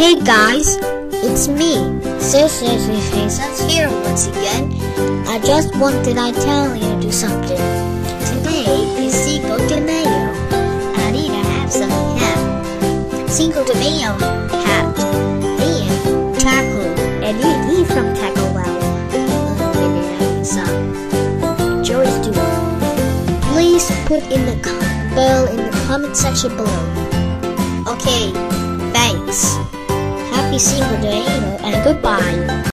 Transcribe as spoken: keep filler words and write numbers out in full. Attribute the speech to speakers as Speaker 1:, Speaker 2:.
Speaker 1: Hey guys, it's me, Sissy's here once again. I just wanted to tell you to something. Today is Cinco de Mayo. I need to have some hat. Cinco de Mayo hat. And taco. And you eat from Taco Well. Uh, some. Enjoy too. Please put in the bell in the comment section below. Okay, thanks. Happy Cinco de Mayo and goodbye.